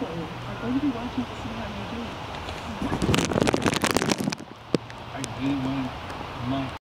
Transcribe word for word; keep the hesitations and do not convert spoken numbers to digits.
Like, what are you watching to see how they do it? I did one month.